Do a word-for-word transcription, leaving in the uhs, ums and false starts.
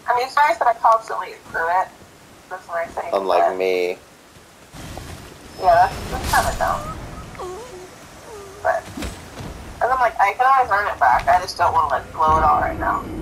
I mean, it's nice that I constantly through it. That's a nice thing. Unlike but... me. Yeah, that's, that's kind of dumb. But, and I'm like, I can always earn it back. I just don't want to like blow it all right now.